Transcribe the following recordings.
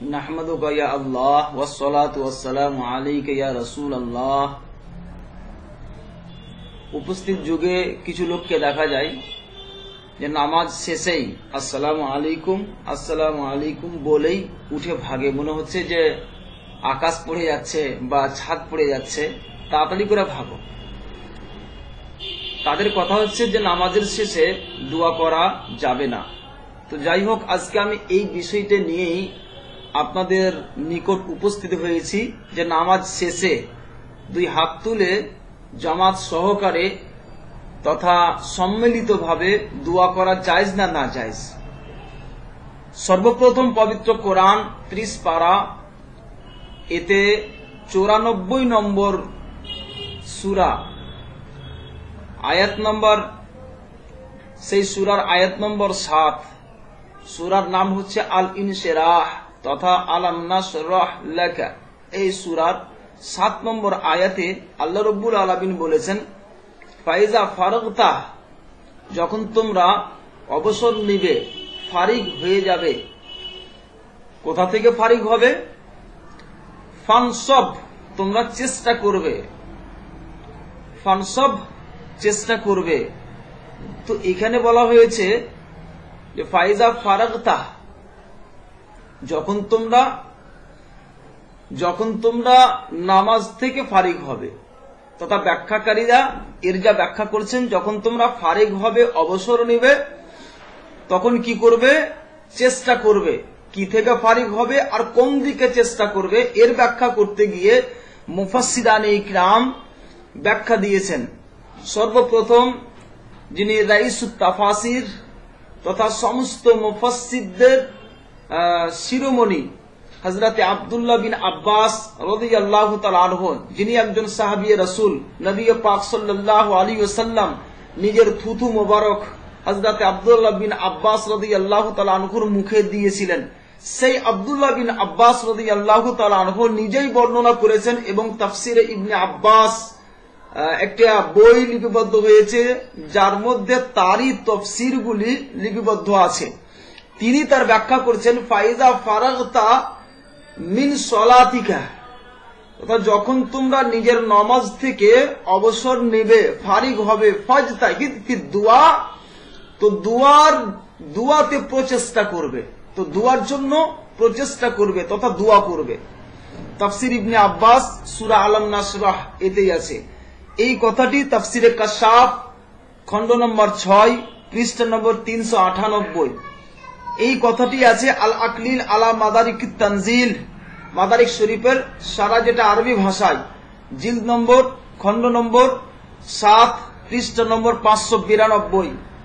নাহমাদুকা ইয়া আল্লাহ ওয়াসসালাতু ওয়াসসালামু আলাইকা ইয়া রাসূলুল্লাহ। উপস্থিত যুগে কিছু লোককে দেখা যায় যে নামাজ শেষেই আসসালামু আলাইকুম বলেই উঠে ভাগে, মনে হচ্ছে যে আকাশ পড়ে যাচ্ছে বা ছাদ পড়ে যাচ্ছে, তাড়াতাড়ি করে ভাগো। তাদের কথা হচ্ছে যে নামাজের শেষে দোয়া করা যাবে না। তো যাই হোক, আজকে আমি এই বিষয়টা নিয়েই আপনাদের নিকট উপস্থিত হয়েছি যে নামাজ শেষে দুই হাত তুলে জামাত সহকারে তথা সম্মিলিতভাবে দোয়া করা জায়েজ না না জায়েজ। সর্বপ্রথম পবিত্র কোরআন 30 পারা, এতে 94 নম্বর সূরা আয়াত নম্বর, সেই সূরার আয়াত নম্বর 7। সূরার নাম হচ্ছে আল ইনশিরাহ তথা আলাম নাশরাহ লাকা। এই সূরার 7 নম্বর আয়াতে আল্লাহ রাব্বুল আলামিন বলেছেন, ফাইজা ফারাগতা, যখন তোমরা অবসর নিবে, ফারিগ হয়ে যাবে। কোথা থেকে ফারিগ হবে? ফানসব, তোমরা চেষ্টা করবে। ফানসব, চেষ্টা করবে। তো এখানে বলা হয়েছে যে ফাইজা ফারাগতা, যখন তোমরা নামাজ থেকে ফারিগ হবে। তথা ব্যাখ্যাকারীরা এর যা ব্যাখ্যা করছেন, যখন তোমরা ফারিগ হবে, অবসর নিবে, তখন কি করবে? চেষ্টা করবে। কি থেকে ফারিগ হবে আর কোন দিকে চেষ্টা করবে, এর ব্যাখ্যা করতে গিয়ে মুফাসসিরানে ইকরাম ব্যাখ্যা দিয়েছেন। সর্বপ্রথম যিনি রাইসুত তাফাসির তথা সমস্ত মুফাসসিরদের শিরোমণি হযরতে আব্দুল্লাহ বিন আব্বাস রাদিয়াল্লাহু তাআলা আনহু, যিনি একজন সাহাবী রাসূল, নবী পাক সাল্লাল্লাহু আলাইহি ওয়াসাল্লাম নিজের থুথু মোবারক হযরতে আব্দুল্লাহ বিন আব্বাস রাদিয়াল্লাহু তাআলা আনহুর মুখে দিয়েছিলেন। সেই আব্দুল্লাহ বিন আব্বাস রাদিয়াল্লাহু তাআলা আনহু নিজেই বর্ণনা করেছেন এবং তাফসিরে ইবনে আব্বাস একটা বই লিপিবদ্ধ হয়েছে, যার মধ্যে তারই তাফসীরগুলি লিপিবদ্ধ আছে। তিনি তার ব্যাখ্যা করছেন, ফাইজা ফারাগতা মিন সলাতিকা, অর্থাৎ যখন তোমরা নিজের নামাজ থেকে অবসর নেবে, ফারিগ হবে, ফাজতাহিদ ফি দুআ, তো দুআতে প্রচেষ্টা করবে। তো দুআর জন্য প্রচেষ্টা করবে তথা দোয়া করবে। তাফসির ইবনে আব্বাস সূরা আলাম নাশরাহ এতেই আছে। এই কথাটি তাফসিরে কাশাফ খণ্ড নম্বর 6 পৃষ্ঠা নম্বর 398। এই কথাটি আছে আল আকলিল আলা মাদারিকিত তানজিল, মাদারিক শরীফের সারা, যেটা আরবি ভাষায়, জিলদ নম্বর খণ্ড নম্বর 7 পৃষ্ঠা নম্বর 592।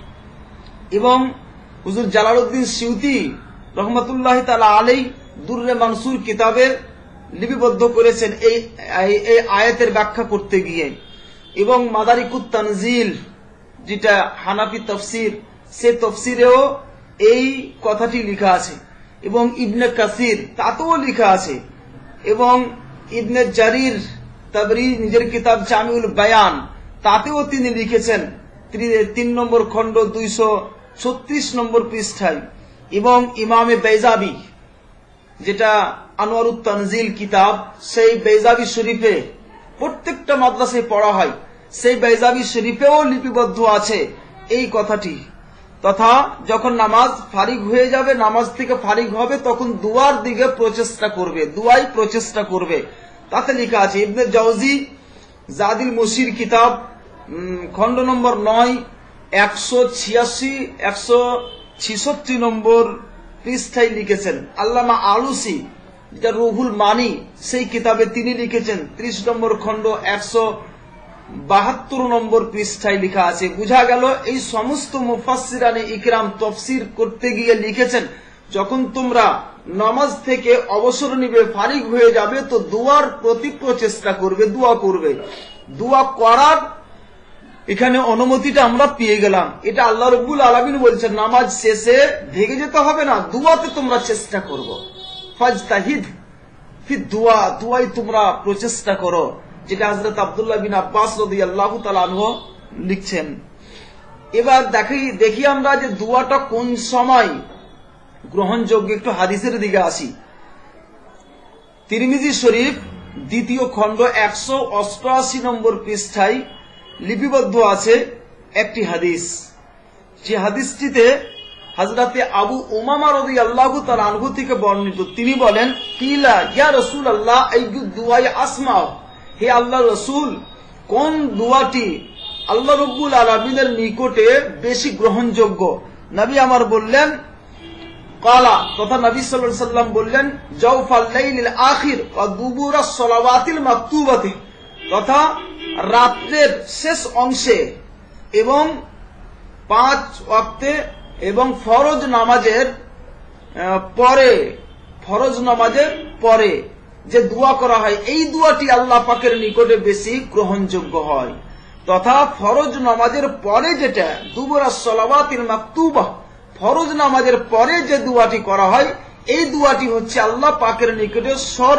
এবং হুজুর জালালউদ্দিন সিউতি রহমাতুল্লাহি তাআলা আলাইহি দুররে মানসুর কিতাবে লিপিবদ্ধ করেছেন এই আয়াতের ব্যাখ্যা করতে গিয়ে। এবং মাদারিকুত তানজিল, যেটা হানাফি তাফসীর, সে তাফসীরেও এই কথাটি লেখা আছে। এবং ইবনে কাসির তাতেও লেখা আছে। এবং ইবনে জারির তাবরি নিজের কিতাব জামিউল বায়ান, তাতেও তিনি লিখেছেন 3 নম্বর খণ্ড 236 নম্বর পৃষ্ঠায়। এবং ইমামে বাইজাবি, যেটা আনোয়ারুত তানজিল কিতাব, সেই বাইজাবি শরীফে প্রত্যেকটা মাদ্রাসায় পড়া হয়, সেই বাইজাবি শরীফেও লিপিবদ্ধ আছে এই কথাটি। তথা যখন নামাজ ফারিগ হয়ে যাবে, নামাজ থেকে ফারিগ হবে, তখন দুয়ার দিকে প্রচেষ্টা করবে, দুয়াই প্রচেষ্টা করবে, তাতে লেখা আছে। ইবনে জাওজি জাদিল মুসির কিতাব খণ্ড নম্বর 9 186 নম্বর পৃষ্ঠায় লিখেছেন। আল্লামা আলুসি, যেটা রুহুল মানি, সেই কিতাবে তিনি লিখেছেন 30 নম্বর খণ্ড 172 নম্বর পৃষ্ঠায় লেখা আছে। বোঝা গেল এই সমস্ত মুফাসসিরানে ইকরাম তাফসীর করতে গিয়ে লিখেছেন, যখন তোমরা নামাজ থেকে অবসর নিবে, ফারিগ হয়ে যাবে, তো দুয়ার প্রতি প্রচেষ্টা করবে, দোয়া করবে। দোয়া করার এখানে অনুমতিটা আমরা পেয়ে গেলাম। এটা আল্লাহ রাব্বুল আলামিন বলছেন, নামাজ শেষে ভেগে যেতে হবে না, দুয়াতে তোমরা চেষ্টা করো। ফাজতাহিদ ফি দুআ, দুআই তোমরা প্রচেষ্টা করো, যেটা হযরত আব্দুল্লাহ বিন আব্বাস রাদিয়াল্লাহু তাআলা আনহু লিখছেন। এবার দেখি আমরা যে দুআটা কোন সময় গ্রহণযোগ্য। একটু হাদিসের দিকে আসি। তিরমিজি শরীফ দ্বিতীয় খণ্ড 188 নম্বর পৃষ্ঠায় লিপিবদ্ধ আছে একটি হাদিস। যে হাদিসটিতে হযরতে আবু উমামা রাদিয়াল্লাহু তাআলা আনহু থেকে বর্ণিত। তিনি বলেন, কিলা ইয়া রাসূলুল্লাহ আইয়ু দুআই আসমা, হে আল্লাহর রাসূল, কোন দোয়াটি আল্লাহ রাব্বুল আলামিনের নিকটে বেশি গ্রহণযোগ্য? নবী আমার বললেন, কালা তথা নবী সাল্লাল্লাহু আলাইহি সাল্লাম বললেন, জাওফাল লাইলিল আখির ওয়া দুবুরাস সালাওয়াতিল মাকতুবাতি, তথা রাতের শেষ অংশে এবং 5 ওয়াক্তে এবং ফরজ নামাজের পরে যে দোয়া করা হয়, এই দোয়াটি আল্লাহ পাকের নিকটে বেশি গ্রহণযোগ্য হয়। তথা ফরজ নামাজের পরে যেটা দুবুরাস সালাওয়াতিল মাকতুবা, ফরজ নামাজের পরে যে দোয়াটি করা হয়, এই দোয়াটি হচ্ছে আল্লাহ পাকের নিকটে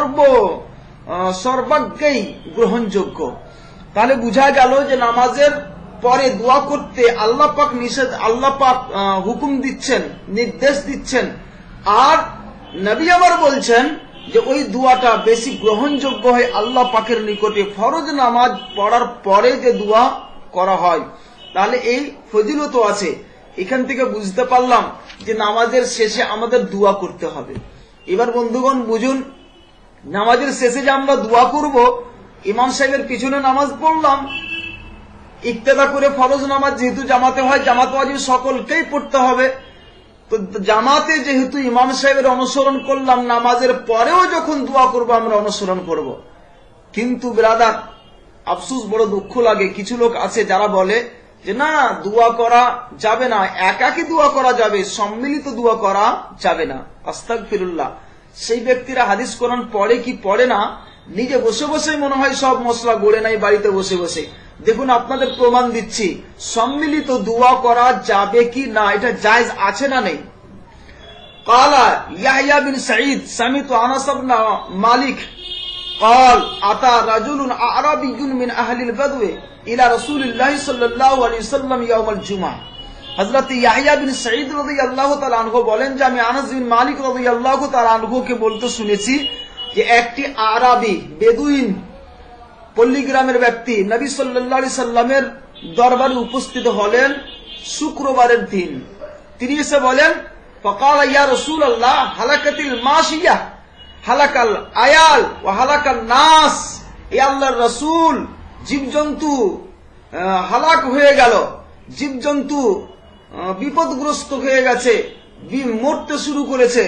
সর্বাগ্যেই গ্রহণযোগ্য। তাহলে বোঝা গেল যে নামাজের পরে দোয়া করতে আল্লাহ পাক হুকুম দিচ্ছেন, নির্দেশ দিচ্ছেন। আর নবী আমার বলছেন যে ওই দোয়াটা বেশি গ্রহণযোগ্য হয় আল্লাহ পাকের নিকটে ফরজ নামাজ পড়ার পরে যে দোয়া করা হয়। তাহলে এই ফজিলত আছে। এখান থেকে বুঝতে পারলাম যে নামাজের শেষে আমাদের দোয়া করতে হবে। এবার বন্ধুগণ বুঝুন, নামাজের শেষে যে আমরা দোয়া করব, ইমাম সাহেবের পিছনে নামাজ পড়লাম, ইক্তেদা করে ফরজ নামাজ যেহেতু জামাতে হয়, জামাত ওয়াজিব সকলকেই পড়তে হবে। তো জামাতে যেহেতু ইমাম সাহেবের অনুসরণ করলাম, নামাজের পরেও যখন দোয়া করব আমরা অনুসরণ করব। কিন্তু ব্রাদার, আফসোস, বড় দুঃখ লাগে, কিছু লোক আছে যারা বলে যে না, দোয়া করা যাবে না, একাকী দোয়া করা যাবে, সম্মিলিত দোয়া করা যাবে না। আস্তাগফিরুল্লাহ। সেই ব্যক্তিরা হাদিস কোরআন পড়ে কি পড়ে না, নিজে বসে বসে মনে হয় সব মশলা গড়ে নাই বাড়িতে বসে বসে। দেখুন, আপনাদের প্রমাণ দিচ্ছি, সম্মিলিত দোয়া করা যাবে কি না, এটা জায়েজ আছে না নেই। কালা ইয়াহইয়া বিন সাঈদ সামিতু আনাস ইবনে মালিক قال أتى رجل أعرابي من أهل البدو إلى رسول الله صلى الله عليه وسلم يوم الجمعة। হযরত ইয়াহইয়া বিন সাঈদ রাদিয়াল্লাহু তাআলা আনহু বলেন যে আমি আনাস বিন মালিক রাদিয়াল্লাহু তাআলা আনহুকে বলতে শুনেছি যে একটি আরাবী বেদুইন পল্লীগ্রামের ব্যক্তি নবী সাল্লাল্লাহু আলাইহি সাল্লামের দরবারে উপস্থিত হলেন শুক্রবারের দিন। তিনি এসে বলেন, ফাকাল ইয়া রাসূলুল্লাহ হালাকাতিল মাশিয়া হালাকাল আয়াল ওয়া হালাকাল নাস, হে আল্লাহর রাসূল, জীবজন্তু হালাক হয়ে গেল, জীবজন্তু বিপদগ্রস্ত হয়ে গেছে, মরতে শুরু করেছে,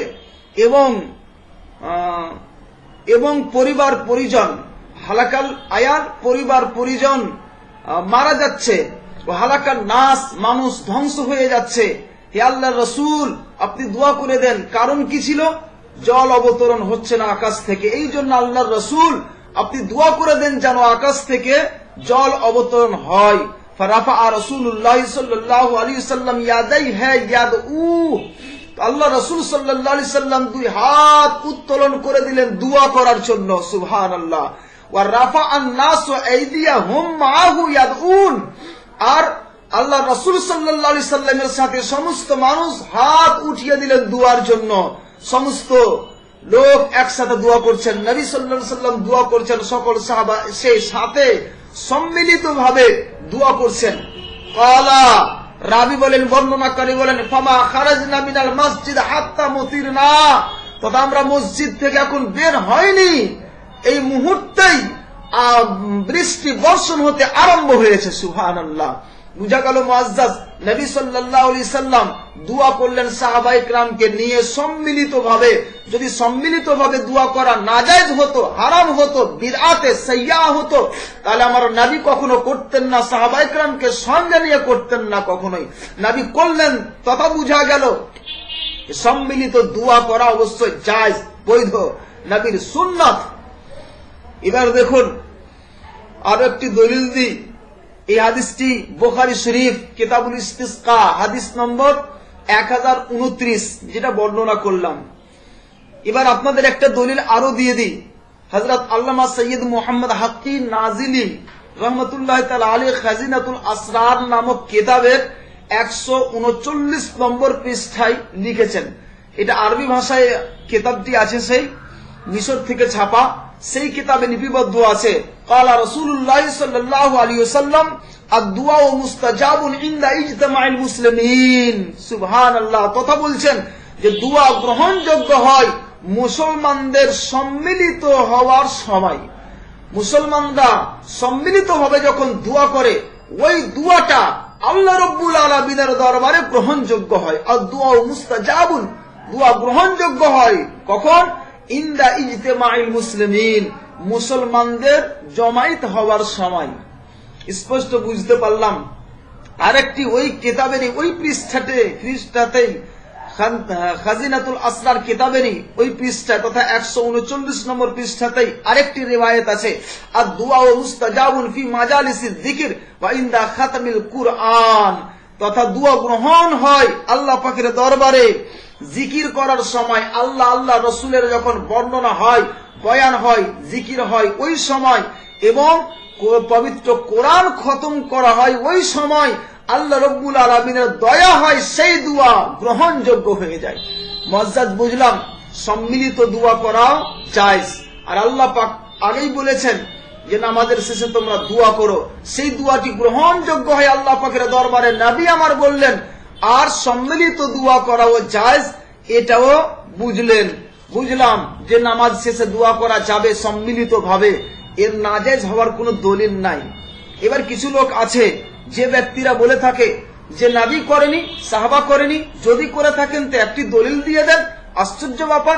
এবং পরিবার পরিজন, হালাকাল আয়াল পরিবার পরিজন মারা যাচ্ছে, ও হালাকাল নাস মানুষ ধ্বংস হয়ে যাচ্ছে। হে আল্লাহর রাসূল, আপনি দোয়া করে দেন। কারণ কি ছিল? জল অবতরণ হচ্ছে না আকাশ থেকে, এই জন্য আল্লাহর রাসূল আপনি দোয়া করে দেন যেন আকাশ থেকে জল অবতরণ হয়। ফারাফা রাসূলুল্লাহ সাল্লাল্লাহু আলাইহি ওয়াসাল্লাম ইয়াদাইহি ইয়াদউ, আল্লাহ রাসূল সাল্লাল্লাহু আলাইহি সাল্লাম দুই হাত উত্তোলন করে দিলেন দোয়া করার জন্য। সুবহানাল্লাহ। ওয়া রাফা'আন নাসু আইদিয়াহুম মা'হু ইয়াদউন, আর আল্লাহ রাসূল সাল্লাল্লাহু আলাইহি সাল্লামের সাথে সমস্ত মানুষ হাত উঠিয়ে দিলেন দোয়ার জন্য। সমস্ত লোক একসাথে দোয়া করছেন, নবী সাল্লাল্লাহু আলাইহি সাল্লাম দোয়া করছেন, সকল সাহাবা সেই সাথে সম্মিলিতভাবে দোয়া করছেন। ক্বালা, রাবী বলেন, বর্ণনাকারী বলেন, ফামা খারাজনা মিনাল মসজিদ হাত্তা মুতিরনা, তবে আমরা মসজিদ থেকে এখন বের হয়নি, এই মুহূর্তেই বৃষ্টি বর্ষণ হতে আরম্ভ হয়েছে। সুবহানাল্লাহ। বুঝা গেল মুআজ্জাজ, নবী সাল্লাল্লাহু আলাইহি সাল্লাম দোয়া করলেন সাহাবায়ে কেরামকে নিয়ে সম্মিলিতভাবে। যদি সম্মিলিতভাবে দোয়া করা নাজায়েজ হতো, হারাম হতো, বিদআতে সাইয়্যা হতো, তাহলে আমার নবী কখনো করতেন না, সাহাবায়ে কেরামকে সঙ্গে নিয়ে করতেন না কখনোই। নবী করলেন, তথা বুঝা গেল সম্মিলিত দোয়া করা অবশ্যই জায়েজ, বৈধ, নবীর সুন্নাত। এবার দেখুন আরো একটি দলিল দিই। এই হাদিসটি বুখারী শরীফ কিতাবুল ইস্তিসকা হাদিস নম্বর 1029, যেটা বর্ণনা করলাম। এবার আপনাদের একটা দলিল আরো দিয়ে দিই। হযরত আল্লামা সৈয়দ মুহাম্মদ হাক্কি নাজিলি রহমাতুল্লাহ তাআলা আলাইহি খাজিনাতুল আসরার নামক কিতাবের 139 নম্বর পৃষ্ঠায় লিখেছেন। এটা আরবি ভাষায় কিতাবটি আছে। সেই মিশর থেকে ছাপা, সেই কিতাবে লিপিবদ্ধ আছে ক্বালা রাসূলুল্লাহ সাল্লাল্লাহু আলাইহি ওয়াসাল্লাম আদ-দুআউ মুস্তাজাবুন ইনদা ইজতিমাইল মুসলিমিন। সুবহানাল্লাহ। তথা বলছেন যে দোয়া গ্রহণযোগ্য হয় মুসলমানদের সম্মিলিত হওয়ার সময়। মুসলমানরা সম্মিলিতভাবে যখন দোয়া করে ওই দোয়াটা আল্লাহ রাব্বুল আলামিনের দরবারে গ্রহণযোগ্য হয়। আদ-দুআউ মুস্তাজাবুন, দোয়া গ্রহণযোগ্য হয় কখন? ইনদা ইজতিমাইল মুসলিমিন, মুসলমানদের জমায়েত হওয়ার সময়। স্পষ্ট বুঝতে পারলাম। আরেকটি ওই কিতাবেরই ওই পৃষ্ঠাতেই খাজিনাতুল আসরার কিতাবেরই ওই পৃষ্ঠা তথা 139 নম্বর পৃষ্ঠাতেই আরেকটি রিওয়ায়াত আছে আদ-দুআউ মুস্তাজাবুন ফি মাজালিসিজ যিকর ওয়া ইনদা খাতামিল কুরআন। তথা দোয়া গ্রহণ হয় আল্লাহ পাকের দরবারে জিকির করার সময়, আল্লাহ আল্লাহ রসুলের যখন বর্ণনা হয়, বয়ান হয়, জিকির হয় ওই সময়, এবং পবিত্র কোরআন খতম করা হয় ওই সময় আল্লাহ রব্বুল আলামিনের দয়া হয়, সেই দোয়া গ্রহণযোগ্য হয়ে যায়। মুআজ্জাজ বুঝলাম সম্মিলিত দোয়া করা জায়েজ। আর আল্লাহ পাক আগেই বলেছেন যে নামাজের শেষে তোমরা দোয়া করো, সেই দোয়াটি গ্রহণযোগ্য হয় আল্লাহ পাকের দরবারে। নবী আমার বললেন আর সম্মিলিত দোয়া করাও জায়েজ, এটাও বুঝলাম যে নামাজ শেষে দোয়া করা যাবে সম্মিলিত ভাবে, এর নাজায়েজ হওয়ার কোনো দলিল নাই। এবার কিছু লোক আছে যে ব্যক্তিরা বলে থাকে যে নবী করেনি, সাহাবা করেনি, যদি করে থাকেন তো একটি দলিল দিয়ে দেন। আশ্চর্য ব্যাপার,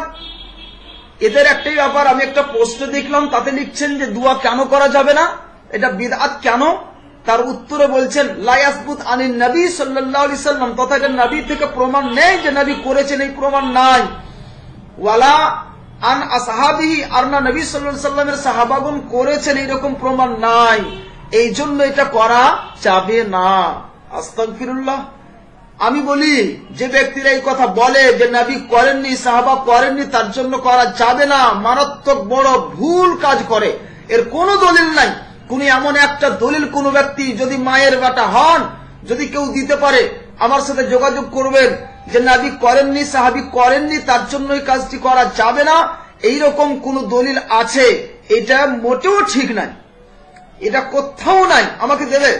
এদের একটাই ব্যাপার। আমি একটা পোস্ট দেখলাম, তাতে লিখছেন যে দোয়া কেন করা যাবে না, এটা বিদআত কেন? তার উত্তরে বলছেন লা ইয়াসবুত আনিন নবী সাল্লাল্লাহু আলাইহি সাল্লাম, তথা এটা নবী থেকে প্রমাণ নেই যে নবী করেছেন, এই প্রমাণ নাই। ওয়ালা আন আসহাবিহি, আর না নবী সাল্লাল্লাহু আলাইহি সাল্লামের সাহাবাগণ করেছেন এরকম প্রমাণ নাই, এই জন্য এটা করা যাবে না। আস্তাগফিরুল্লাহ। আমি বলি যে ব্যক্তিরা এই কথা বলে যে নবী করেননি, সাহাবা করেননি, তার জন্য করা যাবে না, মারাত্মক বড় ভুল কাজ করে। এর কোনো দলিল নাই। কোন এমন একটা দলিল কোন ব্যক্তি যদি মায়ের বেটা হন, যদি কেউ দিতে পারে আমার সাথে যোগাযোগ করবেন যে নবী করেননি, সাহাবী করেননি, তার জন্য এই কাজটি করা যাবে না, এইরকম কোন দলিল আছে? এটা মোটেও ঠিক নাই, এটা কোথাও নাই, আমাকে দেবে।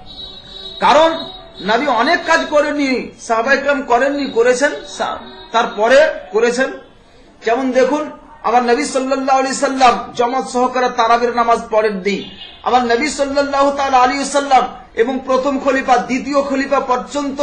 কারণ নবী অনেক কাজ করেননি, সাহাবায়ে কেরাম করেননি, করেছেন, তারপরে করেছেন। যেমন দেখুন আমার নবী সাল্লাল্লাহু আলাইহি সাল্লাম জামাত সহকারে তারাবির নামাজ পড়েন দিন। আমার নবী সাল্লাল্লাহু তাআলা আলাইহি সাল্লাম এবং প্রথম খলিফা দ্বিতীয় খলিফা পর্যন্ত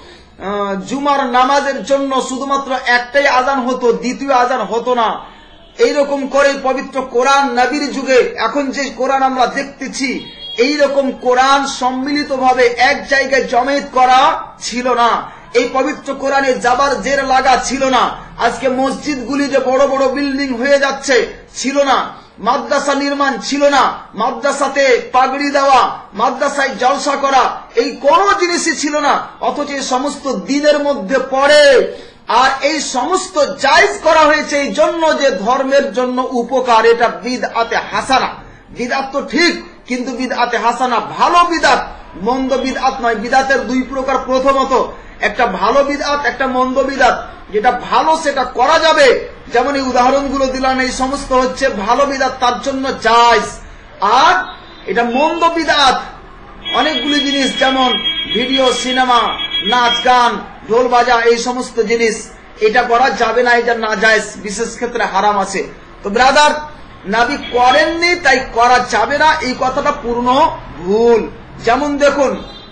জুমার নামাজের জন্য শুধুমাত্র একটাই আযান হতো, দ্বিতীয় আযান হতো না। এইরকম করে পবিত্র কোরআন নবীর যুগে এখন যে কোরআন আমরা দেখতেছি, এইরকম কোরআন সম্মিলিতভাবে এক জায়গায় জমায়েত করা ছিল না। এই পবিত্র কোরআনে জাবার জের লাগা ছিল না। আজকে মসজিদগুলি যে বড় বড় বিল্ডিং হয়ে যাচ্ছে ছিল না, মাদ্রাসা নির্মাণ ছিল না, মাদ্রাসাতে পাগড়ি দেওয়া, মাদ্রাসায় জলসা করা, এই কোনো জিনিসই ছিল না। অথচ এই সমস্ত দিনের মধ্যে পড়ে, আর এই সমস্ত জায়েজ করা হয়েছে এই জন্য যে ধর্মের জন্য উপকার। এটা বিদআতে হাসানা। বিদআত তো ঠিক, কিন্তু বিদআতে হাসানা ভালো বিদআত, মন্দ বিদআত নয়। বিদআতের দুই প্রকার। প্রথমত একটা ভালো বিদআত, একটা মন্দ বিদআত। যেটা ভালো সেটা করা যাবে, যেমন এই উদাহরণগুলো দিলাম, এই সমস্ত হচ্ছে ভালো বিদআত, তার জন্য জায়েজ। আর এটা মন্দ বিদআত, অনেকগুলি জিনিস যেমন ভিডিও, সিনেমা, নাচ গান, ঢোল বাজা, এই সমস্ত জিনিস এটা করা যাবে না, এটা না জায়েজ, বিশেষ ক্ষেত্রে হারাম আছে। তো ব্রাদার, নবী করেননি তাই করা যাবে না, এই কথাটা পূর্ণ ভুল। যেমন দেখুন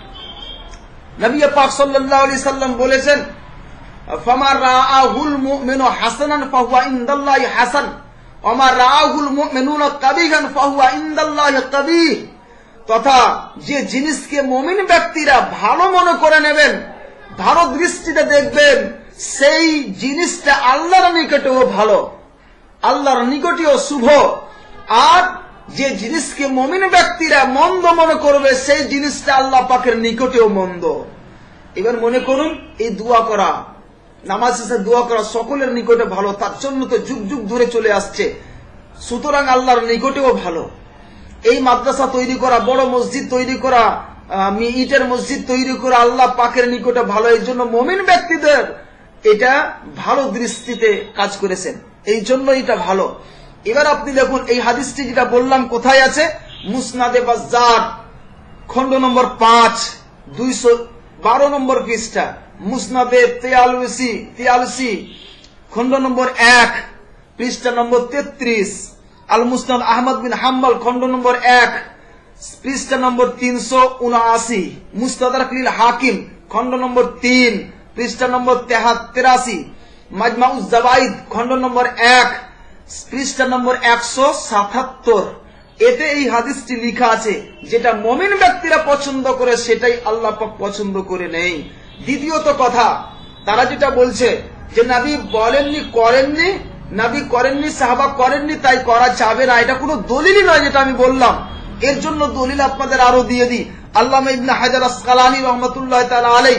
নবী পাক সাল্লাল্লাহু আলাইহি সাল্লাম বলেছেন ফামা রাআহুল মুমিনু হাসানান ফাহুয়া ইনদাল্লাহি হাসান ওয়া মা রাআহুল মুমিনুনা কাবিহান ফাহুয়া ইনদাল্লাহি কাবিহ। তথা যে জিনিসকে মুমিন ব্যক্তিরা ভালো মনে করে নেবেন, ভালো দৃষ্টিতে দেখবেন, সেই জিনিসটা আল্লাহর নিকটেও ভালো, আল্লাহর নিকটেও শুভ। আর যে জিনিসকে মুমিন ব্যক্তিরা মন্দ মনে করবে, সেই জিনিসটা আল্লাহ পাকের নিকটেও মন্দ। এবার মনে করুন এই দোয়া করা, নামাজ শেষে দোয়া করা সকলের নিকটে ভালো, তার জন্য তো যুগ যুগ ধরে চলে আসছে, সুতরাং আল্লাহর নিকটেও ভালো। এই মাদ্রাসা তৈরি করা, বড় মসজিদ তৈরি করা, ইটের মসজিদ তৈরি করা আল্লাহ পাকের নিকটে ভালো। এই জন্য মুমিন ব্যক্তিদের এটা ভালো দৃষ্টিতে কাজ করেছেন। এই জন্য এটা ভালো। এবার আপনি দেখুন এই হাদিসটি যেটা বললাম কোথায় আছে, মুসনাদে বাজ্জার খণ্ড নম্বর 5 212 নম্বর পৃষ্ঠা, মুসনাদে তিয়ালসি খণ্ড নম্বর 1 পৃষ্ঠা নম্বর 33, আল মুসনাদ আহমদ বিন হাম্বল খণ্ড নম্বর 1 পৃষ্ঠা নম্বর 379, মুস্তাদরাক লিল হাকিম খণ্ড নম্বর 3 পৃষ্ঠা নম্বর 83, মাজমাউজ জাওয়াইদ খণ্ড নম্বর 1 পৃষ্ঠা নম্বর 177। এতে এই হাদিসটি লেখা আছে, যেটা মুমিন ব্যক্তিরা পছন্দ করে সেটাই আল্লাহ পাক পছন্দ করে নেই। দ্বিতীয়ত কথা, তারা যেটা বলছে যে নবী বলেননি, করেননি, নবী করেননি, সাহাবা করেননি, তাই করা যাবে না, এটা কোনো দলিলই নয় যেটা আমি বললাম। এর জন্য দলিল আপনাদের আরো দিয়ে দিই। আল্লামা ইবনে হাজার আসকালানী রহমাতুল্লাহ তাআলা আলাইহি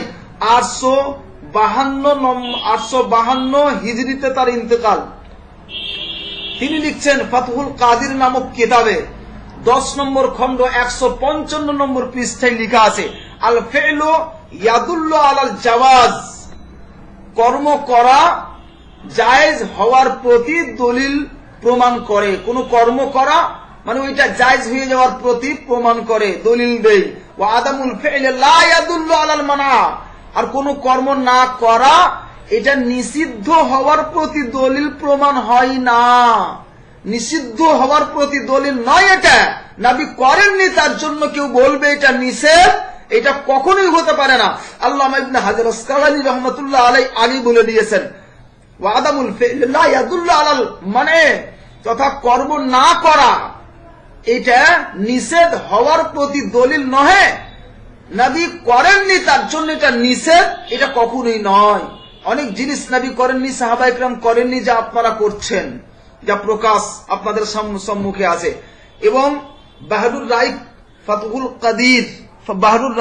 852 হিজরিতে তার ইন্তেকাল। তিনি লিখছেন ফাতহুল কাদির নামক কিতাবে 10 নম্বর খণ্ড 155 নম্বর পৃষ্ঠায় লেখা আছে, আল ফি'লু ইয়াদুল্লু আলাল জাওয়াজ, কর্ম করা জায়েজ হওয়ার প্রতি দলিল প্রমাণ করে। কোন কর্ম করা মানে ওইটা জায়েজ হয়ে যাওয়ার প্রতি প্রমাণ করে, দলিল দেয়। ওয়া আদামুল ফি'ল লা ইয়াদুল্লু আলাল মানা, আর কোন কর্ম না করা এটা নিষিদ্ধ হওয়ার প্রতি দলিল প্রমাণ হয় না, নিষিদ্ধ হওয়ার প্রতি দলিল নয়। এটা নবী করেননি তার জন্য কেউ বলবে এটা নিষেধ, এটা কখনোই হতে পারে না। আল্লামা ইবনে হাজার আসকালানী রহমাতুল্লাহ আলাইহি আগে বলে দিয়েছেন, ওয়া আদামুল ফি'ল লা ইয়াদুল্লু আলাল মানে, তথা কর্ম না করা এটা নিষেধ হওয়ার প্রতি দলিল নহে। নবী করেননি তার জন্য এটা নিষেধ, এটা কখনোই নয়। অনেক জিনিস নবী করেননি, সাহাবা ইকরাম করেননি, যা আপনারা করছেন, যা প্রকাশ আপনাদের সম্মুখে আছে। এবং বাহরুর রাইক ফাতহুল কাদির, বাহরুর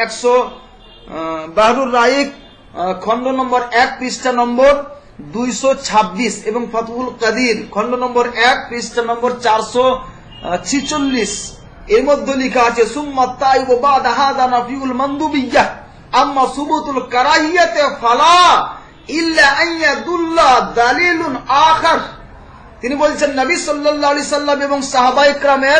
রাইক খণ্ড নম্বর 1 পৃষ্ঠা নম্বর 226 এবং ফাতহুল কাদির খণ্ড নম্বর 1 পৃষ্ঠা নম্বর 446, এর মধ্যে লেখা আছে সুম্মা তাইবু বাদা হাযা নাফিউল মানদুবিয়্যাহ আম্মা সুবুতুল কারাহিয়াতে ফালা ইল্লা আন ইয়াদুল্লা দালিলুন আখার। তিনি বলছেন নবী সাল্লাল্লাহু আলাইহি সাল্লাম এবং সাহাবায়ে কেরামের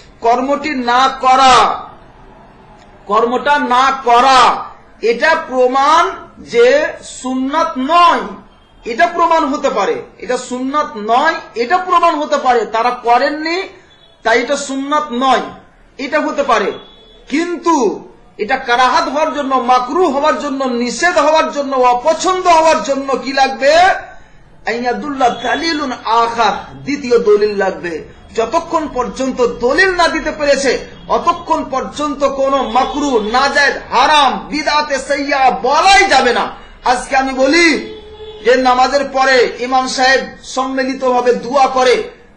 কর্মটা না করা এটা প্রমাণ যে সুন্নাত নয়, এটা প্রমাণ হতে পারে। এটা সুন্নাত নয়, এটা প্রমাণ হতে পারে। তারা করেননি তাই এটা সুন্নাত নয়, এটা হতে পারে। কিন্তু এটা কারাহাত হওয়ার জন্য, মাকরুহ হওয়ার জন্য, নিষেধ হওয়ার জন্য, অপছন্দ হওয়ার জন্য কি লাগবে? আইয়াদুল্লাহ দালিলুন আখার, দ্বিতীয় দলিল লাগবে। যতক্ষণ পর্যন্ত দলিল না দিতে পেরেছে অতক্ষণ পর্যন্ত কোন মাকরুহ, নাজায়েজ, হারাম, বিদআতে সাইয়্যা বলাই যাবে না। আজকে আমি বলি যে নামাজের পরে ইমাম সাহেব সম্মিলিতভাবে দোয়া করে,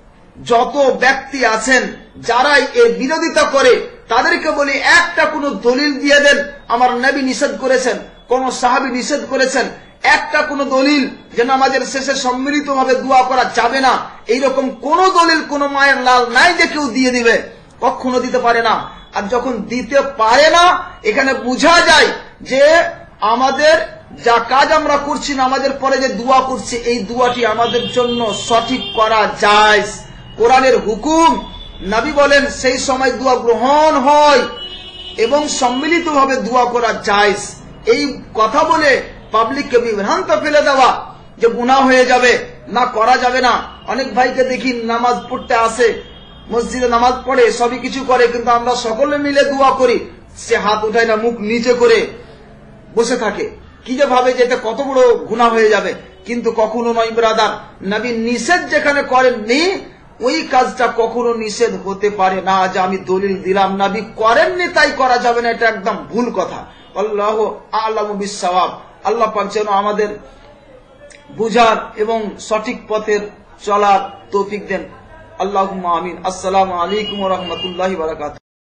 যত ব্যক্তি আছেন যারাই এর বিরোধিতা করে তাদেরকে বলি একটা কোন দলিল দিয়ে দেন, আমার নবী নিষেধ করেছেন, কোন সাহাবী নিষেধ করেছেন, একটা কোন দলিল যে নামাজের শেষে সম্মিলিতভাবে দোয়া করা যাবে না, এইরকম কোন দলিল কোন মায়ের লাল নাই যে কেউ দিয়ে দিবে, কখনো দিতে পারে না। আর যখন দিতে পারে না, এখানে বোঝা যায় যে আমাদের যা কাজ আমরা করছি, নামাজের পরে যে দোয়া করছি, এই দোয়াটি আমাদের জন্য সঠিক করা যায়। কোরআনের হুকুম, নবী বলেন সেই সময় দোয়া গ্রহণ হয় এবং সম্মিলিতভাবে দোয়া করা যায়। এই কথা বলে পাবলিককে বিভ্রান্ত ফেলে দেওয়া যে গুনাহ হয়ে যাবে, না করা যাবে না। অনেক ভাইকে দেখি নামাজ পড়তে আসে, মসজিদে নামাজ পড়ে, সবই কিছু করে, কিন্তু আমরা সকলে মিলে দোয়া করি, সে হাত উঠায় না, মুখ নিচে করে বসে থাকে। কি যে ভাবে যে এটা কত বড় গুনাহ হয়ে যাবে, কিন্তু কখনো নয় ব্রাদার। নবী নিষেধ যেখানে করেননি ওই কাজটা কখনো নিষেধ হতে পারে না যে আমি দলিল দিলাম নবী করেননি তাই করা যাবে না, এটা একদম ভুল কথা। আল্লাহু আ'লামু বিস-সাওয়াব। আল্লাহ পাক যেন আমাদের বুঝার এবং সঠিক পথের চলার তৌফিক দেন। আল্লাহুম্মা আমিন। আসসালামু আলাইকুম ওয়া রাহমাতুল্লাহি ওয়া বারাকাতুহু।